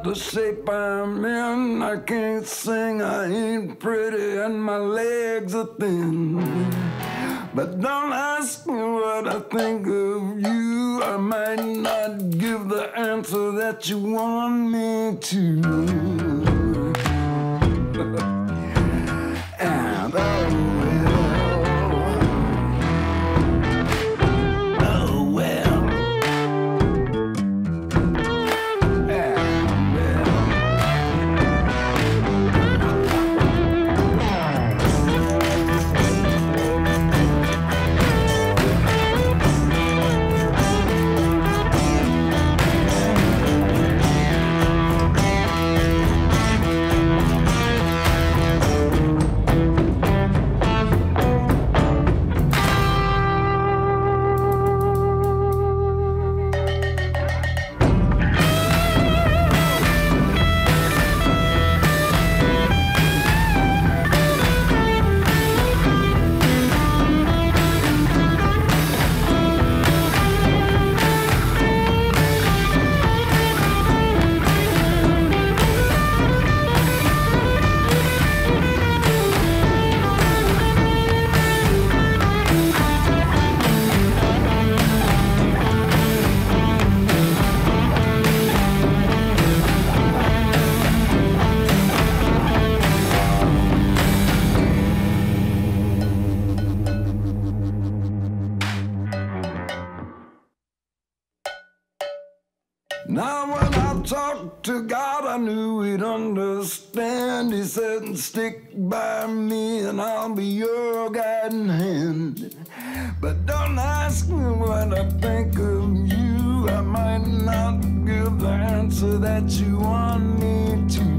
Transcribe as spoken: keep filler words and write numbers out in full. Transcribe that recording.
the shape I'm in. I can't sing, I ain't pretty, and my legs are thin. But don't ask me what I think of you. I might not give the answer that you want me to. And oh, now when I talked to God, I knew he'd understand. He said, stick by me and I'll be your guiding hand. But don't ask me what I think of you. I might not give the answer that you want me to.